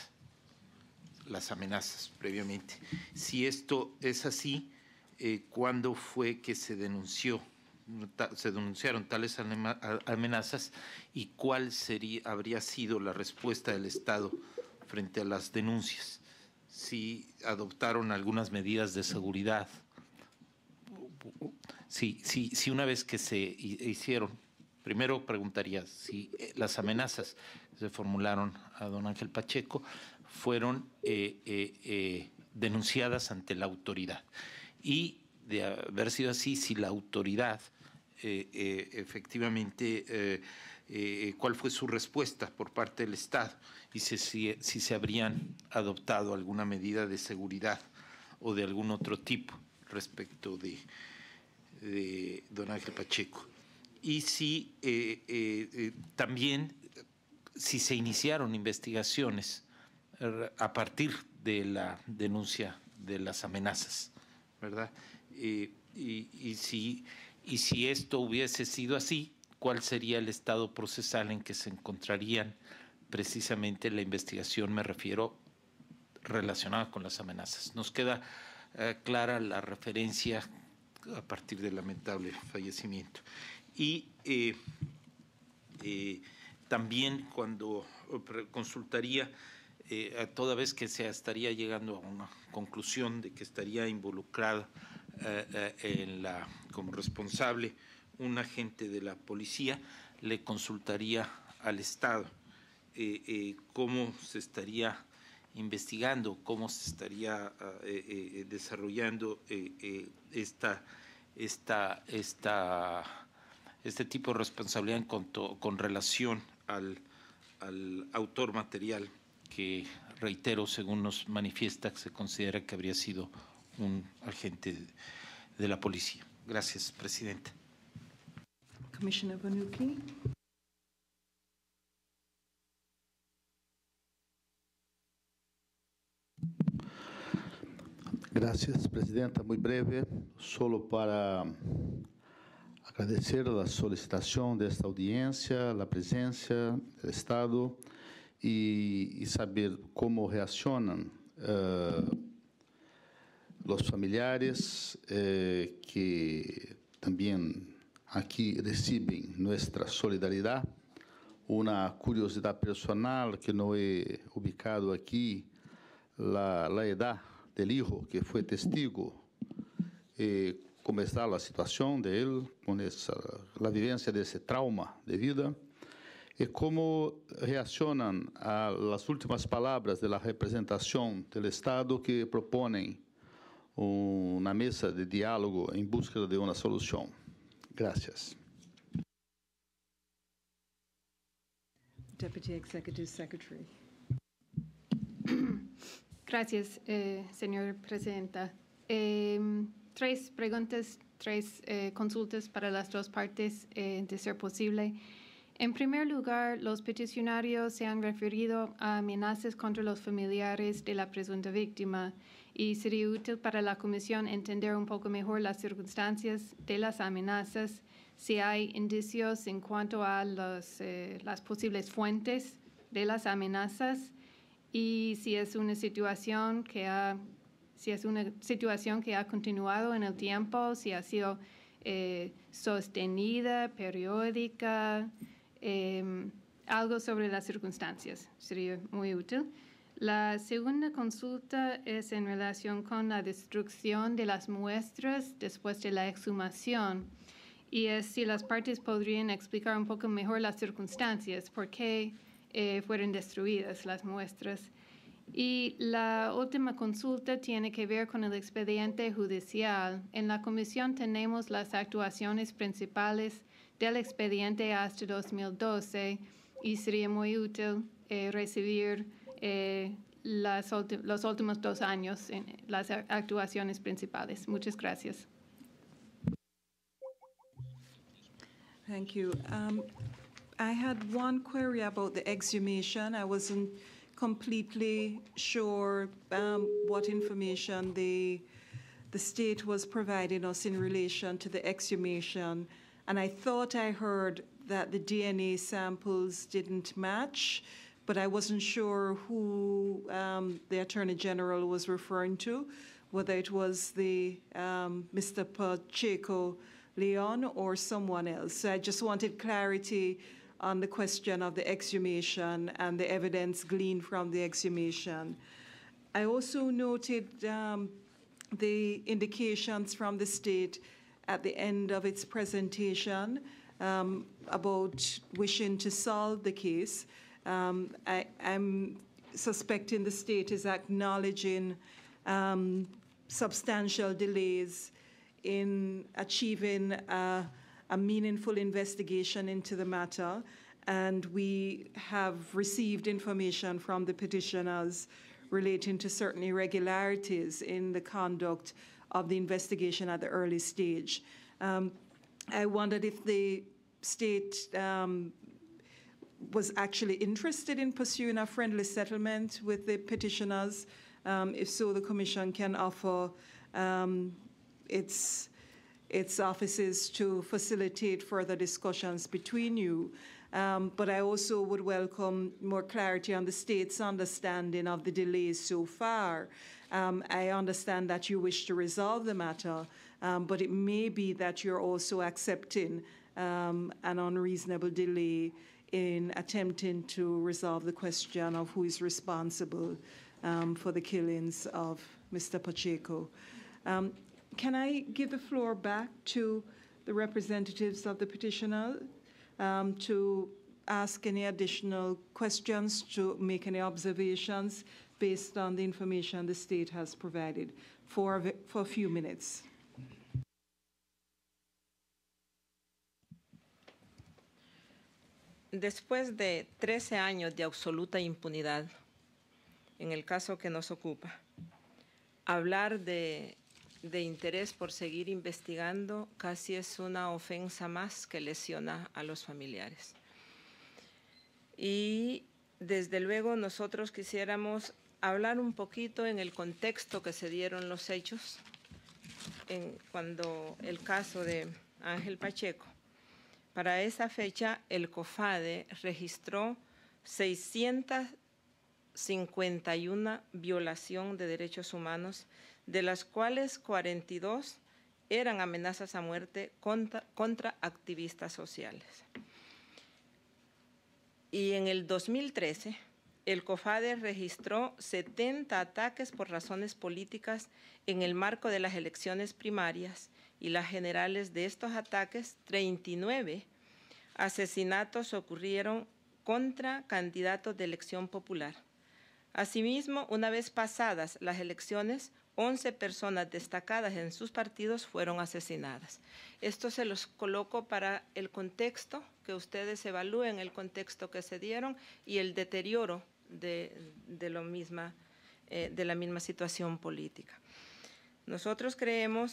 las amenazas previamente. Si esto es así, eh, ¿cuándo fue que se denunció, se denunciaron tales amenazas y cuál sería, habría sido la respuesta del Estado frente a las denuncias? Si adoptaron algunas medidas de seguridad. Si, si, si una vez que se hicieron, primero preguntaría si las amenazas que se formularon a don Ángel Pacheco fueron eh, eh, eh, denunciadas ante la autoridad, y de haber sido así, si la autoridad eh, eh, efectivamente eh, eh, cuál fue su respuesta por parte del Estado, y si, si, si se habrían adoptado alguna medida de seguridad o de algún otro tipo respecto de, de don Ángel Pacheco. Y si eh, eh, eh, también si se iniciaron investigaciones a partir de la denuncia de las amenazas, ¿verdad? Eh, y, y, si, y si esto hubiese sido así, ¿cuál sería el estado procesal en que se encontrarían precisamente la investigación, me refiero, relacionada con las amenazas? Nos queda eh, clara la referencia a partir del lamentable fallecimiento. Y eh, eh, también cuando consultaría, eh, a toda vez que se estaría llegando a una conclusión de que estaría involucrado eh, eh, en la, como responsable un agente de la policía, le consultaría al Estado eh, eh, cómo se estaría investigando, cómo se estaría eh, eh, desarrollando eh, eh, esta, esta, esta, este tipo de responsabilidad en cuanto, con relación al, al autor material que, reitero, según nos manifiesta, se considera que habría sido un agente de, de la policía. Gracias, Presidenta. Commissioner Vanucci. Gracias, Presidenta. Muy breve, solo para agradecer la solicitación de esta audiencia, la presencia del Estado y, y saber cómo reaccionan uh, los familiares eh, que también aquí reciben nuestra solidaridad. Una curiosidad personal que no he ubicado aquí, la, la edad del hijo que fue testigo, eh, cómo está la situación de él, con esa, la vivencia de ese trauma de vida, y cómo reaccionan a las últimas palabras de la representación del Estado que proponen una mesa de diálogo en búsqueda de una solución. Gracias. Deputy Executive Secretary. Gracias, eh, señora presidenta. Eh, tres preguntas, tres eh, consultas para las dos partes, eh, de ser posible. En primer lugar, los peticionarios se han referido a amenazas contra los familiares de la presunta víctima y sería útil para la Comisión entender un poco mejor las circunstancias de las amenazas, si hay indicios en cuanto a los, eh, las posibles fuentes de las amenazas y si es una situación que ha, si es una situación que ha continuado en el tiempo, si ha sido eh, sostenida, periódica, eh, algo sobre las circunstancias sería muy útil. La segunda consulta es en relación con la destrucción de las muestras después de la exhumación y es si las partes podrían explicar un poco mejor las circunstancias, por qué eh, fueron destruidas las muestras. Y la última consulta tiene que ver con el expediente judicial. En la comisión tenemos las actuaciones principales del expediente hasta dos mil doce y sería muy útil eh, recibir eh, las los últimos dos años en las actuaciones principales. Muchas gracias. Thank you. Um, I had one query about the exhumation. I wasn't completely sure um, what information the, the state was providing us in relation to the exhumation. And I thought I heard that the D N A samples didn't match, but I wasn't sure who um, the Attorney General was referring to, whether it was the um, Mister Pacheco Leon or someone else. So I just wanted clarity on the question of the exhumation and the evidence gleaned from the exhumation. I also noted um, the indications from the state at the end of its presentation um, about wishing to solve the case. Um, I, I'm suspecting the state is acknowledging um, substantial delays in achieving a, a meaningful investigation into the matter, and we have received information from the petitioners relating to certain irregularities in the conduct of the investigation at the early stage. Um, I wondered if the state um, was actually interested in pursuing a friendly settlement with the petitioners. Um, if so, the Commission can offer um, its, its offices to facilitate further discussions between you. Um, but I also would welcome more clarity on the state's understanding of the delays so far. Um, I understand that you wish to resolve the matter, um, but it may be that you're also accepting um, an unreasonable delay in attempting to resolve the question of who is responsible um, for the killings of Mister Pacheco. Um, can I give the floor back to the representatives of the petitioner um, to ask any additional questions, to make any observations based on the information the state has provided for a, for a few minutes? Después de trece años de absoluta impunidad, en el caso que nos ocupa, hablar de, de interés por seguir investigando casi es una ofensa más que lesiona a los familiares. Y desde luego nosotros quisiéramos hablar un poquito en el contexto que se dieron los hechos en, cuando el caso de Ángel Pacheco. Para esa fecha, el COFADE registró seiscientas cincuenta y una violaciones de derechos humanos, de las cuales cuarenta y dos eran amenazas a muerte contra, contra activistas sociales. Y en el dos mil trece, el COFADE registró setenta ataques por razones políticas en el marco de las elecciones primarias y las generales. De estos ataques, treinta y nueve asesinatos ocurrieron contra candidatos de elección popular. Asimismo, una vez pasadas las elecciones, once personas destacadas en sus partidos fueron asesinadas. Esto se los coloco para el contexto, que ustedes evalúen el contexto que se dieron y el deterioro de, de, lo misma, eh, de la misma situación política. Nosotros creemos,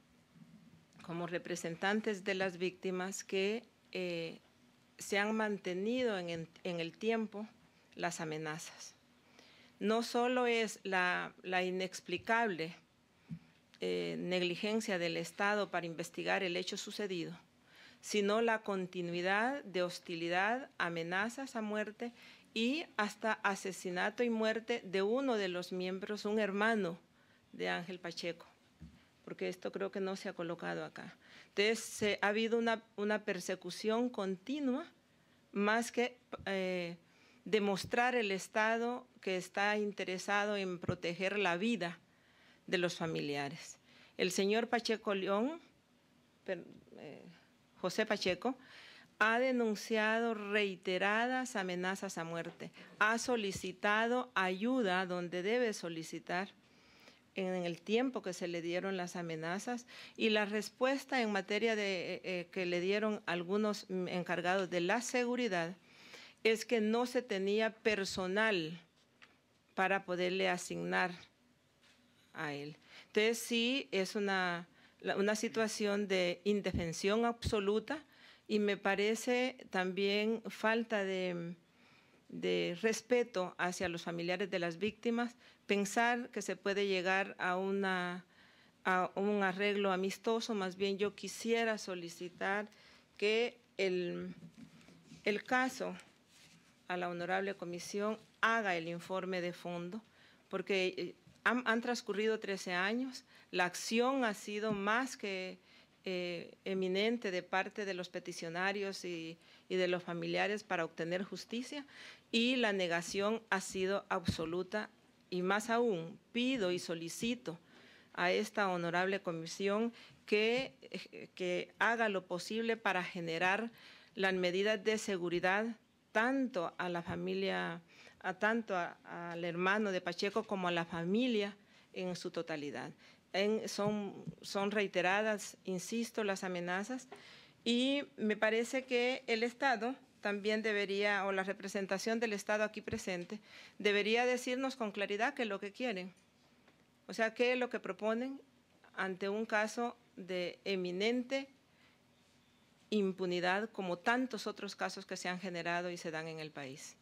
como representantes de las víctimas, que eh, se han mantenido en, en, en el tiempo las amenazas. No solo es la, la inexplicable eh, negligencia del Estado para investigar el hecho sucedido, sino la continuidad de hostilidad, amenazas a muerte y hasta asesinato y muerte de uno de los miembros, un hermano de Ángel Pacheco, porque esto creo que no se ha colocado acá. Entonces, se, ha habido una, una persecución continua, más que eh, demostrar el Estado que está interesado en proteger la vida de los familiares. El señor Pacheco León, eh, José Pacheco, ha denunciado reiteradas amenazas a muerte, ha solicitado ayuda donde debe solicitar en el tiempo que se le dieron las amenazas, y la respuesta en materia de eh, que le dieron algunos encargados de la seguridad es que no se tenía personal para poderle asignar a él. Entonces sí es una, una situación de indefensión absoluta, y me parece también falta de, de respeto hacia los familiares de las víctimas, pensar que se puede llegar a, una, a un arreglo amistoso. Más bien yo quisiera solicitar que el, el caso a la honorable comisión haga el informe de fondo, porque han, han transcurrido trece años, la acción ha sido más que eh, eminente de parte de los peticionarios y, y de los familiares para obtener justicia, y la negación ha sido absoluta. Y más aún, pido y solicito a esta honorable comisión que, que haga lo posible para generar las medidas de seguridad tanto a la familia, a tanto a, al hermano de Pacheco como a la familia en su totalidad. En, son, son reiteradas, insisto, las amenazas, y me parece que el Estado también debería, o la representación del Estado aquí presente, debería decirnos con claridad qué es lo que quieren. O sea, qué es lo que proponen ante un caso de eminente impunidad, como tantos otros casos que se han generado y se dan en el país.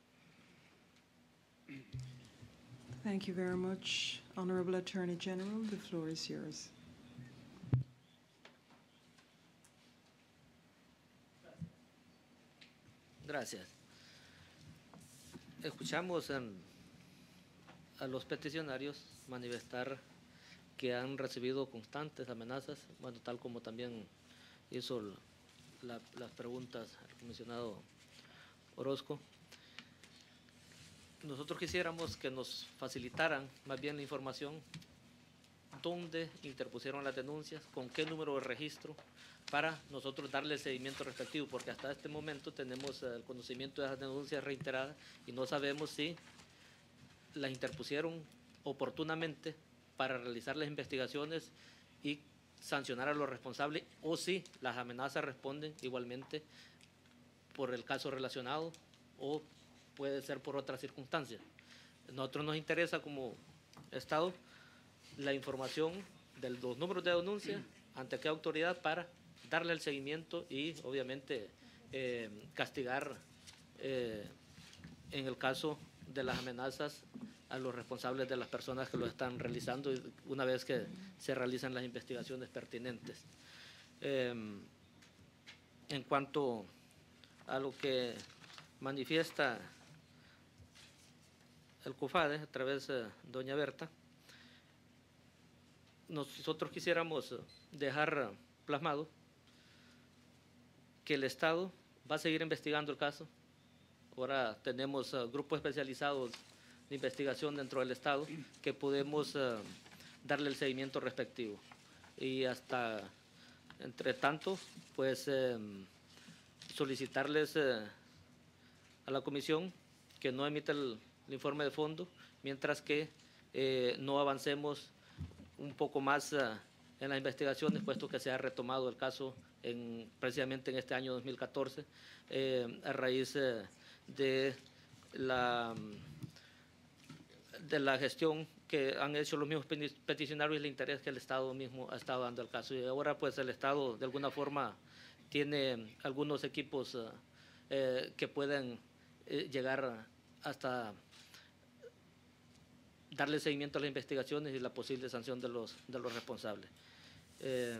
Thank you very much, Honorable Attorney General. The floor is yours. Gracias. Escuchamos en, a los peticionarios manifestar que han recibido constantes amenazas, bueno, tal como también hizo la, las preguntas el comisionado Orozco. Nosotros quisiéramos que nos facilitaran más bien la información, dónde interpusieron las denuncias, con qué número de registro, para nosotros darle el seguimiento respectivo, porque hasta este momento tenemos el conocimiento de las denuncias reiteradas y no sabemos si las interpusieron oportunamente para realizar las investigaciones y sancionar a los responsables, o si las amenazas responden igualmente por el caso relacionado o puede ser por otras circunstancias. A nosotros nos interesa como Estado la información de los números de denuncia, ante qué autoridad, para darle el seguimiento y obviamente eh, castigar eh, en el caso de las amenazas a los responsables de las personas que lo están realizando una vez que se realizan las investigaciones pertinentes. Eh, en cuanto a lo que manifiesta el COFADE a través de doña Berta, nosotros quisiéramos dejar plasmado que el Estado va a seguir investigando el caso. Ahora tenemos uh, grupos especializados de investigación dentro del Estado que podemos uh, darle el seguimiento respectivo. Y hasta, entre tanto, pues eh, solicitarles eh, a la Comisión que no emita el, el informe de fondo, mientras que eh, no avancemos un poco más uh, en las investigaciones, puesto que se ha retomado el caso en, precisamente en este año dos mil catorce, eh, a raíz eh, de la, de la gestión que han hecho los mismos peticionarios y el interés que el Estado mismo ha estado dando al caso. Y ahora pues el Estado de alguna forma tiene algunos equipos uh, eh, que pueden eh, llegar hasta darle seguimiento a las investigaciones y la posible sanción de los, de los responsables. Eh,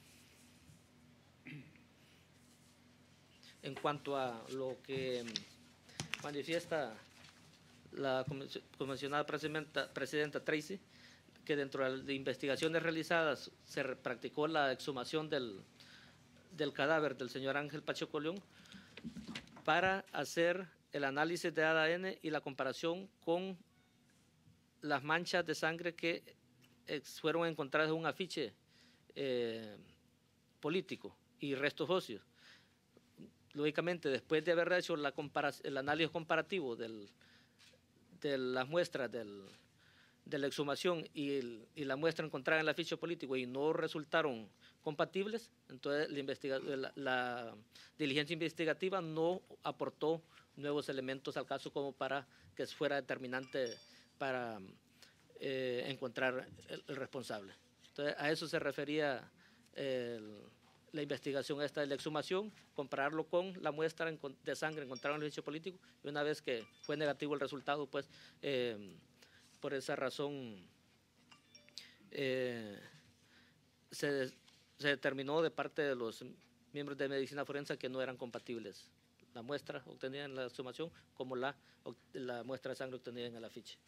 en cuanto a lo que manifiesta la comisionada presidenta, presidenta Tracy, que dentro de investigaciones realizadas se practicó la exhumación del, del cadáver del señor Ángel Pacheco León para hacer el análisis de A D N y la comparación con las manchas de sangre que fueron encontradas en un afiche eh, político y restos óseos. Lógicamente, después de haber hecho la el análisis comparativo del, de las muestras del, de la exhumación y, el, y la muestra encontrada en el afiche político y no resultaron compatibles, entonces la, investiga la, la diligencia investigativa no aportó nuevos elementos al caso como para que fuera determinante para eh, encontrar el, el responsable. Entonces, a eso se refería el, la investigación esta de la exhumación, compararlo con la muestra de sangre encontrada en el afiche político, y una vez que fue negativo el resultado, pues eh, por esa razón eh, se, se determinó de parte de los miembros de medicina forense que no eran compatibles la muestra obtenida en la exhumación como la, la muestra de sangre obtenida en el afiche.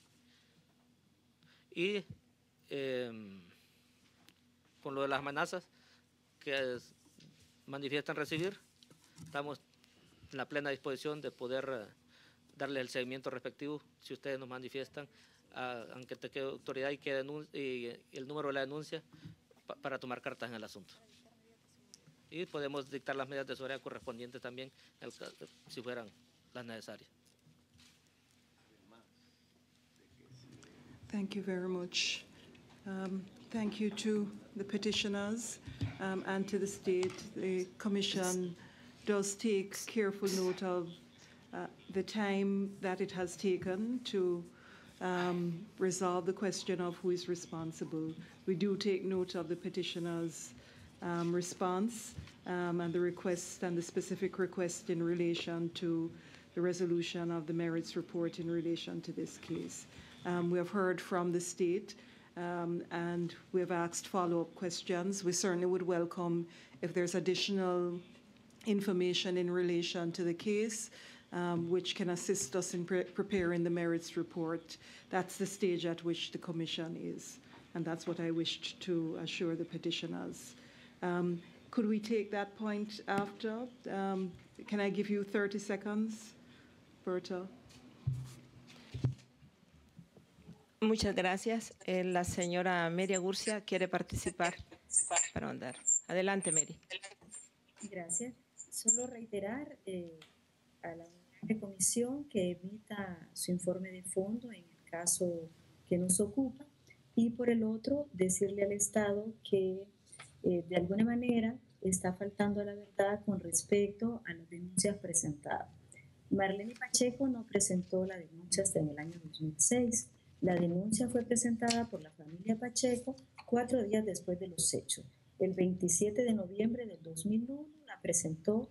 Y eh, con lo de las amenazas que es, manifiestan recibir, estamos en la plena disposición de poder uh, darle el seguimiento respectivo si ustedes nos manifiestan, uh, aunque te quede autoridad y, que y el número de la denuncia pa para tomar cartas en el asunto. Y podemos dictar las medidas de seguridad correspondientes también el, si fueran las necesarias. Thank you very much. Um, thank you to the petitioners um, and to the state. The Commission does take careful note of uh, the time that it has taken to um, resolve the question of who is responsible. We do take note of the petitioners' um, response um, and the request and the specific request in relation to the resolution of the merits report in relation to this case. Um, we have heard from the state um, and we have asked follow-up questions. We certainly would welcome if there's additional information in relation to the case um, which can assist us in pre preparing the merits report. That's the stage at which the Commission is, and that's what I wished to assure the petitioners. Um, could we take that point after? Um, can I give you thirty seconds, Berta? Muchas gracias. Eh, la señora Mary Agurcia quiere participar para andar. Adelante, Mary. Gracias. Solo reiterar eh, a la comisión que emita su informe de fondo en el caso que nos ocupa, y por el otro decirle al Estado que eh, de alguna manera está faltando a la verdad con respecto a las denuncias presentadas. Marlene Pacheco no presentó la denuncia hasta en el año dos mil seis. La denuncia fue presentada por la familia Pacheco cuatro días después de los hechos. El veintisiete de noviembre del dos mil uno la presentó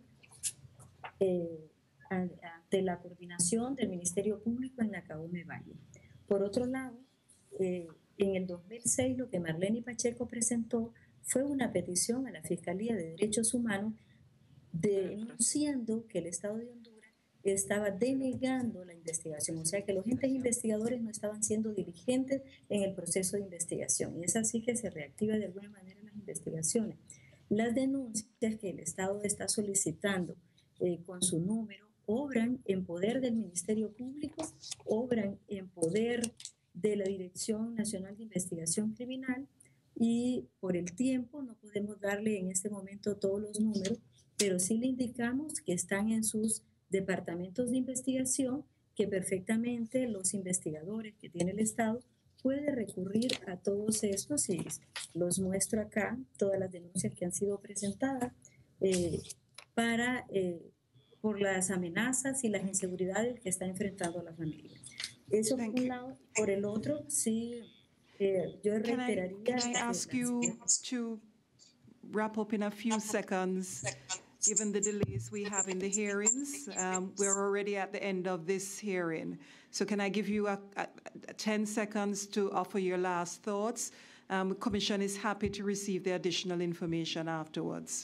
eh, ante la coordinación del Ministerio Público en Nacaome Valle. Por otro lado, eh, en el dos mil seis lo que Marlene Pacheco presentó fue una petición a la Fiscalía de Derechos Humanos denunciando que el Estado de Honduras estaba denegando la investigación, o sea que los entes investigadores no estaban siendo diligentes en el proceso de investigación, y es así que se reactiva de alguna manera las investigaciones. Las denuncias que el Estado está solicitando eh, con su número obran en poder del Ministerio Público, obran en poder de la Dirección Nacional de Investigación Criminal, y por el tiempo no podemos darle en este momento todos los números, pero sí le indicamos que están en sus departamentos de investigación, que perfectamente los investigadores que tiene el Estado pueden recurrir a todos estos, y los muestro acá, todas las denuncias que han sido presentadas eh, para, eh, por las amenazas y las inseguridades que está enfrentando la familia. Eso por un lado. Por el otro, sí, eh, yo reiteraría... Can I, can I ask you to wrap up in a few seconds? Given the delays we have in the hearings, um, we're already at the end of this hearing. So can I give you a, a, a ten seconds to offer your last thoughts? Um, the Commission is happy to receive the additional information afterwards.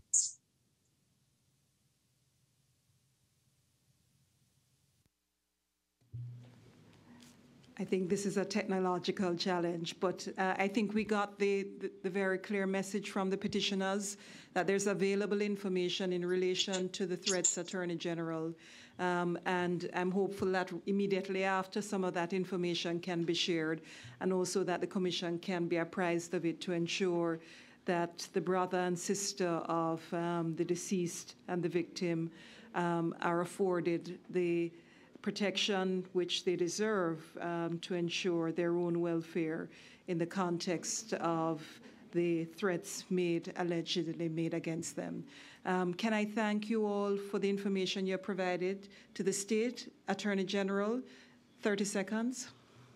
I think this is a technological challenge, but uh, I think we got the, the, the very clear message from the petitioners that there's available information in relation to the threats, Attorney General, um, and I'm hopeful that immediately after some of that information can be shared, and also that the Commission can be apprised of it to ensure that the brother and sister of um, the deceased and the victim um, are afforded the protection which they deserve um, to ensure their own welfare in the context of the threats made, allegedly made against them. Um, can I thank you all for the information you provided to the State Attorney General? thirty seconds.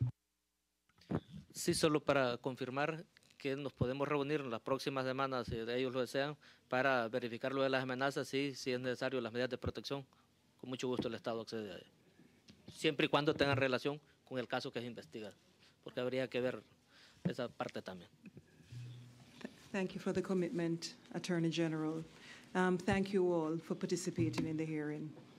Sí, solo para confirmar que nos podemos reunir en las próximas semanas, si ellos lo desean, para verificar lo de las amenazas y si es necesario las medidas de protección. Con mucho gusto el Estado accede a ello, siempre y cuando tengan relación con el caso que es investigado, porque habría que ver esa parte también. Thank you for the commitment, Attorney General. Um, thank you all for participating in the hearing.